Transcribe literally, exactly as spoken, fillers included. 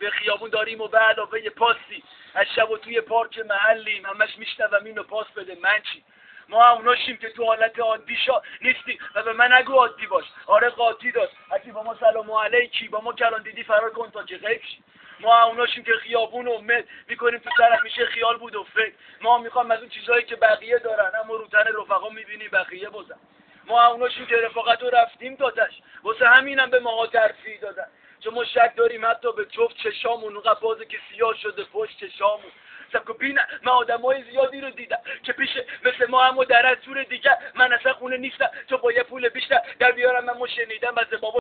توی خیابون داریم و به علاوه یه پاستی از شب و توی پارک محلیم همش میشنوم اینو پاس بده من چی. ما اوناشیم که تو حالت عادی شا نیستی و به من نگو عادی باش. آره قاطی داشت اگه با ما سلام علیکی با ما کلان دیدی فرار کن تا که غیب شی. ما اوناشیم که خیابون و مل میکنیم تو سرک میشه خیال بود و فکر. ما میخوام از اون چیزایی که بقیه دارن اما رو تن رفقا میبینی بقیه بازن. ما اوناشیم که رفاقت رو رفتیم دادش واسه همینم به ماها ترفیع دادن چون ما شک داریم حتی به جفت چشامون اون قبازه که سیاه شده پشت چشامون. سبکو بینه من آدم های زیادی رو دیدم که پیشه مثل ما اما در از سور دیگه من اصلا خونه نیستم چون با یه پول بیشتر در بیارم من شنیدم از بابا